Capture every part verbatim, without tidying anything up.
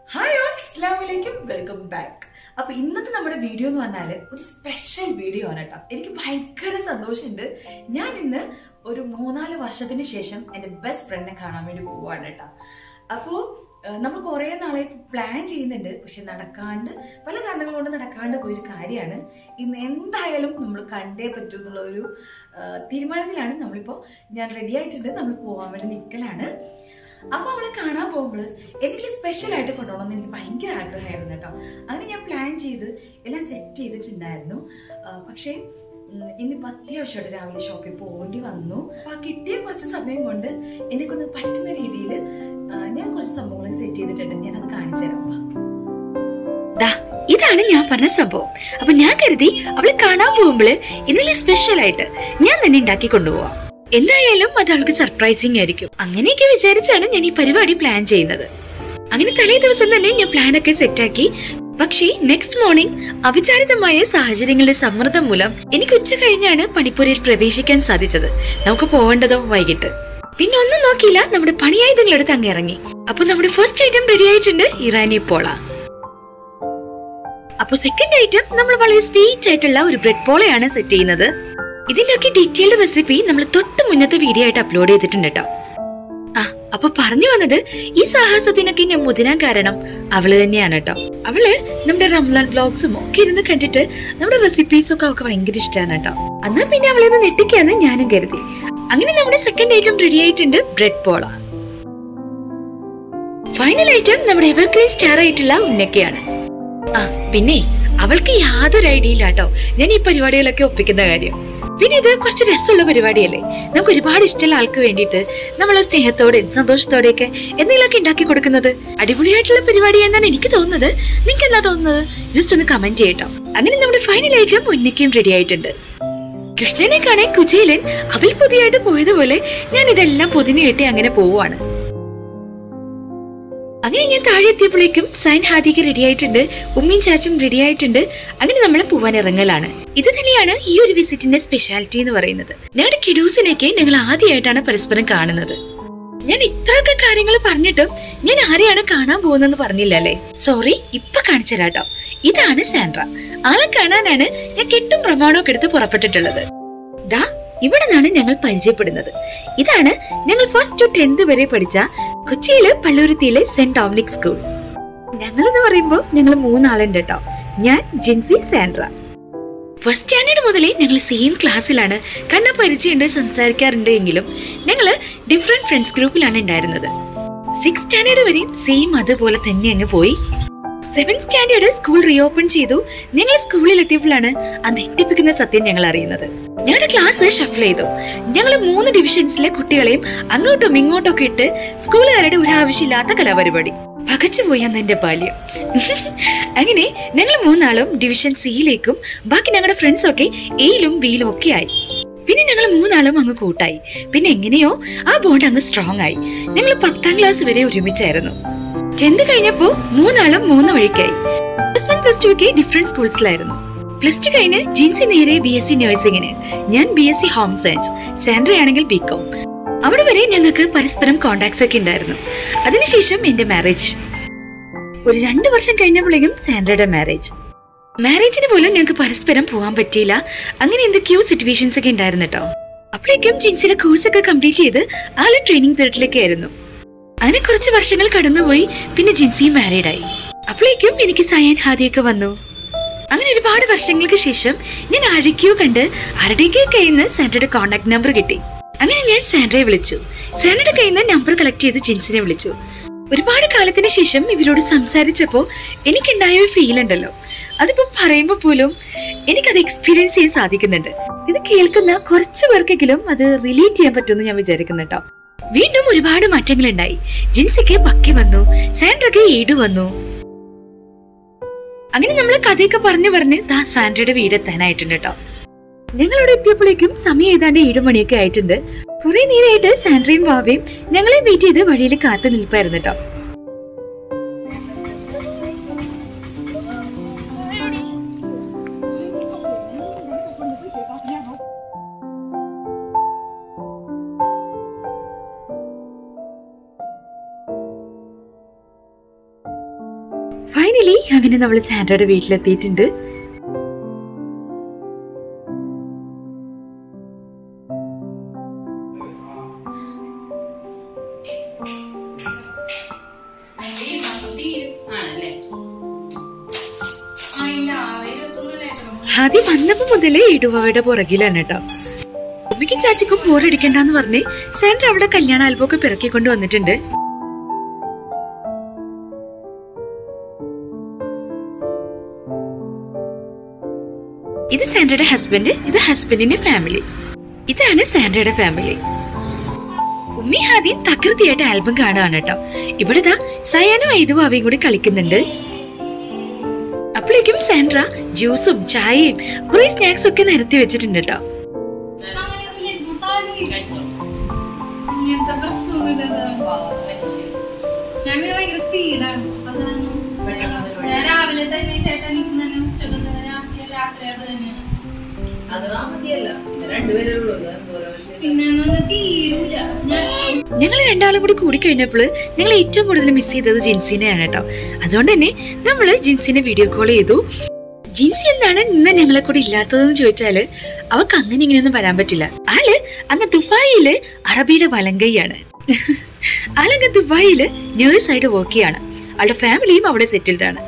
Hi all, അസ്സലാമു അലൈക്കും, welcome back. അപ്പൊ ഇന്നത്തെ നമ്മുടെ വീഡിയോ എന്ന് പറഞ്ഞാല് ഒരു സ്പെഷ്യൽ വീഡിയോ ആണ് കേട്ടോ. എനിക്ക് ഭയങ്കര സന്തോഷമുണ്ട്. ഞാൻ ഇന്ന് ഒരു മൂന്നാല് വർഷത്തിന് ശേഷം എൻ്റെ ബെസ്റ്റ് ഫ്രണ്ടിനെ കാണാൻ വേണ്ടി പോവാണ് കേട്ടോ. അപ്പോൾ നമ്മൾ കുറേ നാളെ പ്ലാൻ ചെയ്യുന്നുണ്ട്, പക്ഷെ നടക്കാണ്ട് പല കാരണങ്ങൾ കൊണ്ട് നടക്കാണ്ട് പോയൊരു കാര്യമാണ്. ഇന്ന് എന്തായാലും നമ്മൾ കണ്ടേ പറ്റൂ എന്നുള്ള ഒരു തീരുമാനത്തിലാണ് നമ്മളിപ്പോൾ. ഞാൻ റെഡി ആയിട്ടുണ്ട്, നമ്മൾ പോകാൻ വേണ്ടി നിൽക്കലാണ്. അപ്പൊ അവളെ കാണാൻ പോകുമ്പോൾ എന്തെങ്കിലും സ്പെഷ്യൽ ആയിട്ട് കൊണ്ടുപോകണമെന്ന് എനിക്ക് ഭയങ്കര ആഗ്രഹമായിരുന്നു കേട്ടോ. അങ്ങനെ ഞാൻ പ്ലാൻ ചെയ്ത് എല്ലാം സെറ്റ് ചെയ്തിട്ടുണ്ടായിരുന്നു. പക്ഷേ ഇന്നിപ്പോൾ അത്യാവശ്യമായിട്ട് രാവിലെ ഷോപ്പിൽ പോകേണ്ടി വന്നു. അപ്പൊ ആ കിട്ടിയ കുറച്ച് സമയം കൊണ്ട് എന്നെ കൊണ്ട് പറ്റുന്ന രീതിയിൽ ഞാൻ കുറച്ച് സംഭവങ്ങൾ സെറ്റ് ചെയ്തിട്ടുണ്ട്. ഞാനത് കാണിച്ചു തരാം. ഇതാണ് ഞാൻ പറഞ്ഞ സംഭവം. അപ്പൊ ഞാൻ കരുതി അവളെ കാണാൻ പോകുമ്പോൾ എന്തെങ്കിലും സ്പെഷ്യൽ ആയിട്ട് ഞാൻ തന്നെ ഉണ്ടാക്കി കൊണ്ടുപോവാം. എന്തായാലും അത് അവൾക്ക് സർപ്രൈസിങ് ആയിരിക്കും. അങ്ങനെയൊക്കെ വിചാരിച്ചാണ് ഞാൻ ഈ പരിപാടി പ്ലാൻ ചെയ്യുന്നത്. അങ്ങനെ തലേ ദിവസം തന്നെ ഞാൻ പ്ലാനൊക്കെ സെറ്റാക്കി. പക്ഷേ നെക്സ്റ്റ് മോർണിംഗ് അവിചാരിതമായ സാഹചര്യങ്ങളുടെ സമ്മർദ്ദം മൂലം എനിക്ക് ഉച്ച കഴിഞ്ഞാണ് പണിപ്പുരയിൽ പ്രവേശിക്കാൻ സാധിച്ചത്. നമുക്ക് പോവേണ്ടതോ വൈകിട്ട്. പിന്നെ ഒന്നും നോക്കിയില്ല, നമ്മുടെ പണിയായുധങ്ങളെടുത്ത് അങ്ങ് ഇറങ്ങി. അപ്പൊ നമ്മുടെ ഫസ്റ്റ് ഐറ്റം റെഡി ആയിട്ടുണ്ട്, ഇറാനി പോള. അപ്പൊ സെക്കൻഡ് ഐറ്റം നമ്മൾ വളരെ സ്വീറ്റ് ആയിട്ടുള്ള ഒരു ബ്രെഡ് പോളയാണ് സെറ്റ് ചെയ്യുന്നത്. ഇതിന്റെയൊക്കെ ഡീറ്റെയിൽഡ് റെസിപ്പി നമ്മൾ തൊട്ട് മുന്നത്തെ വീഡിയോ ആയിട്ട് അപ്ലോഡ് ചെയ്തിട്ടുണ്ട് കേട്ടോ. ആ അപ്പൊ പറഞ്ഞു വന്നത്, ഈ സാഹസത്തിനൊക്കെ ഞാൻ മുതിരാൻ കാരണം അവള് തന്നെയാണ് കേട്ടോ. അവള് നമ്മുടെ റംലാൻ വ്ലോഗ്സും ഒക്കെ ഇരുന്ന് കണ്ടിട്ട് നമ്മുടെ റെസിപ്പീസും ഒക്കെ അവൾക്ക് ഭയങ്കര ഇഷ്ടമാണ് കേട്ടോ. എന്നാ പിന്നെ അവളെ ഒന്ന് നെട്ടിക്കാന്ന് ഞാനും കരുതി. അങ്ങനെ നമ്മുടെ സെക്കൻഡ് ഐറ്റം റെഡി ആയിട്ടുണ്ട്, ബ്രെഡ് പോള. ഫൈനൽ ഐറ്റം നമ്മുടെ എവർഗ്രീൻ സ്റ്റാർ ആയിട്ടുള്ള ഉന്നക്കയാണ്. ആ പിന്നെ അവൾക്ക് യാതൊരു ഐഡിയ ഇല്ല കേട്ടോ ഞാൻ ഈ പരിപാടികളൊക്കെ ഒപ്പിക്കുന്ന കാര്യം. പിന്നെ ഇത് കുറച്ച് രസമുള്ള പരിപാടിയല്ലേ. നമുക്ക് ഒരുപാട് ഇഷ്ടമുള്ള ആൾക്ക് വേണ്ടിയിട്ട് നമ്മൾ സ്നേഹത്തോടെയും സന്തോഷത്തോടെയൊക്കെ എന്തെങ്കിലുമൊക്കെ ഉണ്ടാക്കി കൊടുക്കുന്നത് അടിപൊളിയായിട്ടുള്ള പരിപാടി എന്നാണ് എനിക്ക് തോന്നുന്നത്. നിങ്ങൾക്ക് എന്താ തോന്നുന്നത്? ജസ്റ്റ് ഒന്ന് കമന്റ് ചെയ്യട്ടോ. അങ്ങനെ നമ്മുടെ ഫൈനൽ ഐറ്റം ഉന്നക്കയും റെഡി ആയിട്ടുണ്ട്. കൃഷ്ണനെ കാണാൻ കുചേലൻ അവൾ പുതിയായിട്ട് പോയതുപോലെ ഞാൻ ഇതെല്ലാം പൊതിഞ്ഞു കെട്ടി അങ്ങനെ പോവാണ്. അങ്ങനെ ഞാൻ താഴെ എത്തിയപ്പോഴേക്കും സൈൻ ഹാദിക്ക് റെഡി ആയിട്ടുണ്ട്, ഉമ്മയും ചാച്ചും റെഡി ആയിട്ടുണ്ട്. അങ്ങനെ നമ്മൾ പോവാൻ ഇറങ്ങലാണ്. ഇത് തന്നെയാണ് ഈ ഒരു വിസിറ്റിന്റെ സ്പെഷ്യാലിറ്റി എന്ന് പറയുന്നത്. ഞങ്ങളുടെ കിഡൂസിനൊക്കെ ഞങ്ങൾ ആദ്യമായിട്ടാണ് പരസ്പരം കാണുന്നത്. ഞാൻ ഇത്രയൊക്കെ കാര്യങ്ങൾ പറഞ്ഞിട്ടും ഞാൻ ആരെയാണ് കാണാൻ പോകുന്നതെന്ന് പറഞ്ഞില്ല അല്ലേ. സോറി, ഇപ്പൊ കാണിച്ചു തരാട്ടോ. ഇതാണ് സാൻഡ്ര. ആളെ കാണാനാണ് ഞാൻ കെട്ടും പ്രമാണമൊക്കെ എടുത്ത് പുറപ്പെട്ടിട്ടുള്ളത്. ദാ ഇവിടെ നിന്നാണ് ഞങ്ങൾ പരിചയപ്പെടുന്നത്. ഇതാണ് ഞങ്ങൾ ഫസ്റ്റ് ടു ടെൻത്ത് വരെ പഠിച്ച കൊച്ചിയിലെ പള്ളുരുത്തിയിലെ സെന്റ് ഡൊമിനിക് സ്കൂൾ. ഞങ്ങൾ എന്ന് പറയുമ്പോൾ ഞങ്ങൾ മൂന്നാളുണ്ട് കേട്ടോ. ഞാൻ, ജിൻസി, സാൻഡ്ര. ഫസ്റ്റ് സ്റ്റാൻഡേർഡ് മുതലേ ഞങ്ങൾ സെയിം ക്ലാസ്സിലാണ്. കണ്ട പരിചയമുണ്ട്, സംസാരിക്കാറുണ്ട്. എങ്കിലും ഞങ്ങള് ഡിഫറെന്റ് ഫ്രണ്ട്സ് ഗ്രൂപ്പിലാണ് ഉണ്ടായിരുന്നത്. സിക്സ് സ്റ്റാൻഡേർഡ് വരെയും സെയിം അതുപോലെ തന്നെ അങ്ങ് പോയി. സെവൻത് സ്റ്റാൻഡേർഡ് സ്കൂൾ റീഓപ്പൺ ചെയ്തു. ഞങ്ങൾ സ്കൂളിൽ എത്തിയപ്പോഴാണ് ആ ഞെട്ടിപ്പിക്കുന്ന സത്യം ഞങ്ങൾ അറിയുന്നത്. ഞങ്ങളുടെ ക്ലാസ് ഷഫിൾ ചെയ്തു. ഞങ്ങൾ മൂന്ന് ഡിവിഷൻസിലെ കുട്ടികളെയും അങ്ങോട്ടും ഇങ്ങോട്ടും ഒക്കെ ഇട്ട് സ്കൂളുകാരുടെ ഒരു ആവശ്യമില്ലാത്ത കലാപരിപാടി. പകച്ചുപോയി അന്ന് എന്റെ ബാല്യം. അങ്ങനെ ഞങ്ങൾ മൂന്നാളും ഡിവിഷൻ സിയിലേക്കും ബാക്കി ഞങ്ങളുടെ ഫ്രണ്ട്സ് ഒക്കെ എയിലും ബിയിലും ഒക്കെ ആയി. പിന്നെ ഞങ്ങൾ മൂന്നാളും അങ്ങ് കൂട്ടായി. പിന്നെ എങ്ങനെയോ ആ ബോണ്ട് അങ്ങ് സ്ട്രോങ് ആയി. ഞങ്ങൾ പത്താം ക്ലാസ് വരെ ഒരുമിച്ചായിരുന്നു. ടെൻത്ത് കഴിഞ്ഞപ്പോ മൂന്നാളും മൂന്ന് വഴിക്കായി. പ്ലസ് വൺ പ്ലസ് ടു ഒക്കെ ഡിഫറെന്റ് സ്കൂൾസിലായിരുന്നു. പ്ലസ് ടു കഴിഞ്ഞ് ജിൻസി നേരെ ബി എസ് സി നഴ്സിംഗിന്, ഞാൻ B S C home science, Sandra ആണെങ്കിൽ ബി കോം. അവിടെ വരെ ഞങ്ങൾക്ക് പരസ്പരം കോണ്ടാക്ട്സ് ഒക്കെ ഉണ്ടായിരുന്നു. അതിനുശേഷം എന്റെ മാരേജ്. ഒരു രണ്ടു വർഷം കഴിഞ്ഞപ്പോഴേക്കും സാൻഡ്രയുടെ മാരേജ്. മാരേജിന് പോലും ഞങ്ങൾക്ക് പരസ്പരം പോകാൻ പറ്റിയില്ല. അങ്ങനെ എന്തൊക്കെയോ സിറ്റുവേഷൻസ് ഒക്കെ ഉണ്ടായിരുന്നു കേട്ടോ. അപ്പോഴേക്കും ജിൻസിയുടെ കോഴ്സ് ഒക്കെ കംപ്ലീറ്റ് ചെയ്ത് ആള് ട്രെയിനിങ് പീരീഡിലേക്ക് ആയിരുന്നു. അങ്ങനെ കുറച്ച് വർഷങ്ങൾ കടന്നുപോയി. പിന്നെ ജിൻസിയും മാരീഡായി. അപ്പോഴേക്കും എനിക്ക് സയാൻ ഹാദിയൊക്കെ വന്നു. അങ്ങനെ ഒരുപാട് വർഷങ്ങൾക്ക് ശേഷം ഞാൻ ആരൊക്കെയോ കണ്ട് ആരുടെയൊക്കെയോ കയ്യിൽ നിന്ന് സാൻഡ്രയുടെ കോണ്ടാക്ട് നമ്പർ കിട്ടി. അങ്ങനെ ഞാൻ സാൻഡ്രയെ വിളിച്ചു. സാൻഡ്രയുടെ കയ്യിൽ നിന്ന് നമ്പർ കളക്ട് ചെയ്ത് ജിൻസിനെ വിളിച്ചു. ഒരുപാട് കാലത്തിന് ശേഷം ഇവരോട് സംസാരിച്ചപ്പോ എനിക്കുണ്ടായ ഒരു ഫീൽ ഉണ്ടല്ലോ, അതിപ്പോ പറയുമ്പോ പോലും എനിക്കത് എക്സ്പീരിയൻസ് ചെയ്യാൻ സാധിക്കുന്നുണ്ട്. ഇത് കേൾക്കുന്ന കുറച്ചു പേർക്കെങ്കിലും അത് റിലേറ്റ് ചെയ്യാൻ പറ്റുമെന്ന് ഞാൻ വിചാരിക്കുന്നു കേട്ടോ. വീണ്ടും ഒരുപാട് മാറ്റങ്ങൾ ഉണ്ടായി. ജിൻസിക്ക് പക്കി വന്നു, സാൻഡ്രക്ക് ഈട് വന്നു. അങ്ങനെ നമ്മള് കഥയൊക്കെ പറഞ്ഞു പറഞ്ഞ് ദാ സാൻഡ്രയുടെ വീടെത്താനായിട്ടുണ്ട് കേട്ടോ. ഞങ്ങളവിടെ എത്തിയപ്പോഴേക്കും സമയം ഏതാണ്ട് ഏഴു മണിയൊക്കെ ആയിട്ടുണ്ട്. കുറെ നേരമായിട്ട് സാൻഡ്രയും വാവയും ഞങ്ങളെ വെയിറ്റ് ചെയ്ത് വഴിയിൽ കാത്തു നിൽപ്പായിരുന്നു കേട്ടോ. ഫൈനലി അങ്ങനെ നമ്മൾ സാൻഡ്രയുടെ വീട്ടിലെത്തിയിട്ടുണ്ട്. ആദ്യം വന്നപ്പോ മുതലേ ഇടുവയുടെ പുറകിലാണ് കേട്ടോ. ഉമ്മയ്ക്കും ചാച്ചിക്കും ബോറടിക്കണ്ടെന്ന് പറഞ്ഞ് സാൻഡ്ര അവിടെ കല്യാണ ആൽബം ഒക്കെ പിറക്കിക്കൊണ്ട് വന്നിട്ടുണ്ട്. ഇത് സാൻഡ്രയുടെ ഹസ്ബൻഡ്, ഇത് ഹസ്ബൻഡിന്റെ ഫാമിലി, ഇതാണ് സാൻഡ്രയുടെ ഫാമിലി. ഉമ്മി ആദ്യം തകൃതിയായിട്ട് ആൽബം കാണുകയാണ് കേട്ടോ. ഇവിടെ സയാനും ഐതുവും അവയും കൂടി കളിക്കുന്നുണ്ട്. അപ്പോഴേക്കും സാൻഡ്ര ജ്യൂസും ചായയും കുറെ സ്നാക്സ് ഒക്കെ നിരത്തി വെച്ചിട്ടുണ്ട് കേട്ടോ. ഞങ്ങൾ രണ്ടാളും കൂടി കൂടി കഴിഞ്ഞപ്പോൾ ഞങ്ങൾ ഏറ്റവും കൂടുതൽ മിസ് ചെയ്തത് ജിൻസിനെയാണ് കേട്ടോ. അതുകൊണ്ട് തന്നെ നമ്മള് ജിൻസിനെ വീഡിയോ കോൾ ചെയ്തു. ജിൻസി എന്താണ് ഇന്ന് ഞങ്ങളെ കൂടെ ഇല്ലാത്തതെന്ന് ചോദിച്ചാല് അവർക്ക് അങ്ങനെ ഇങ്ങനെയൊന്നും വരാൻ പറ്റില്ല. ആള് അങ്ങ് ദുബായില് അറബിയുടെ വലങ്കയാണ്. ആളങ്ങ് ദുബായില് നേഴ്സായിട്ട് വർക്ക് ചെയ്യാണ്. ആളുടെ ഫാമിലിയും അവിടെ സെറ്റിൽഡ് ആണ്.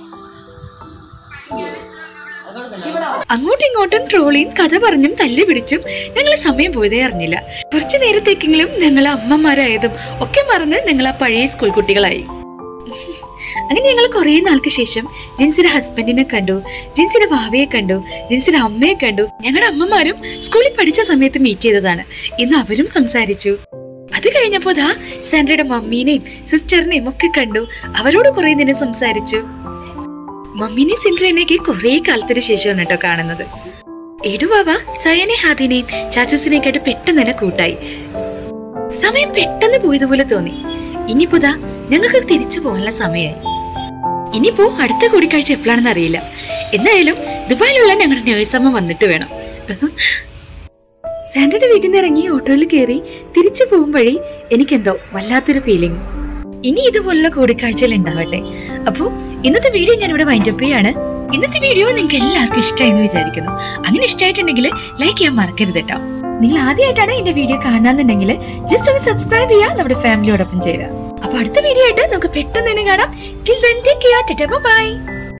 അങ്ങോട്ടും ഇങ്ങോട്ടും ട്രോളിയും കഥ പറഞ്ഞും തല്ലി പിടിച്ചും ഞങ്ങൾ സമയം പോയതേ അറിഞ്ഞില്ല. കുറച്ചു നേരത്തേക്കെങ്കിലും ഞങ്ങൾ അമ്മമാരായതും ഒക്കെ മറന്ന് ഞങ്ങൾ ആ പഴയ സ്കൂൾ കുട്ടികളായി. അങ്ങനെ ഞങ്ങൾ കുറെ നാൾക്ക് ശേഷം ജിൻസിയുടെ ഹസ്ബൻഡിനെ കണ്ടു, ജിൻസിയുടെ ഭാവിയെ കണ്ടു, ജിൻസിയുടെ അമ്മയെ കണ്ടു. ഞങ്ങളുടെ അമ്മമാരും സ്കൂളിൽ പഠിച്ച സമയത്ത് മീറ്റ് ചെയ്തതാണ്. ഇന്ന് അവരും സംസാരിച്ചു. അത് കഴിഞ്ഞപ്പോ ദാ സാൻഡ്രയുടെ മമ്മീനെയും സിസ്റ്ററിനെയും ഒക്കെ കണ്ടു. അവരോട് കുറെ നേരം സംസാരിച്ചു. മമ്മീനെ സിൻഡ്രേനെയൊക്കെ കുറെ കാലത്തിന് ശേഷമാണ് കേട്ടോ കാണുന്നത്. എടുവാവ സയനെ ഹാദിനെയും ചാച്ചൂസിനെയും കേട്ട് പെട്ടെന്ന് തന്നെ കൂട്ടായി. സമയം പെട്ടെന്ന് പോയതുപോലെ തോന്നി. ഇനിയിപ്പോതാ ഞങ്ങൾക്ക് തിരിച്ചു പോകാനുള്ള സമയമായി. ഇനിയിപ്പോ അടുത്ത കൂടിക്കാഴ്ച എപ്പോഴാണെന്ന് അറിയില്ല. എന്തായാലും ദുബായിലുള്ള ഞങ്ങളുടെ നേഴ്സമ്മ വന്നിട്ട് വേണം. സാൻഡ്രയുടെ വീട്ടിൽ നിന്ന് ഇറങ്ങി ഓട്ടോയിൽ കയറി തിരിച്ചു പോകും വഴി എനിക്കെന്തോ വല്ലാത്തൊരു ഫീലിംഗ്. ഇനി ഇതുപോലുള്ള കൂടിക്കാഴ്ചകൾ ഉണ്ടാവട്ടെ. അപ്പോ ഇന്നത്തെ വീഡിയോ ഞാൻ ഇവിടെ വൈൻഡപ്പ് ചെയ്യാണ്. ഇന്നത്തെ വീഡിയോ നിങ്ങൾക്ക് എല്ലാവർക്കും ഇഷ്ടമായെന്ന് വിചാരിക്കുന്നു. അങ്ങനെ ഇഷ്ടമായിട്ടുണ്ടെങ്കിൽ ലൈക്ക് ചെയ്യാൻ മറക്കരുത് കേട്ടോ. നിങ്ങൾ ആദ്യമായിട്ടാണ് എന്റെ വീഡിയോ കാണാന്നുണ്ടെങ്കിൽ ജസ്റ്റ് ഒന്ന് സബ്സ്ക്രൈബ് ചെയ്യുക, നമ്മുടെ ഫാമിലിയോടൊപ്പം ചെയ്യുക. അപ്പൊ അടുത്ത വീഡിയോ ആയിട്ട് നമുക്ക് പെട്ടെന്ന് തന്നെ കാണാം. Till then take care, ta ta by.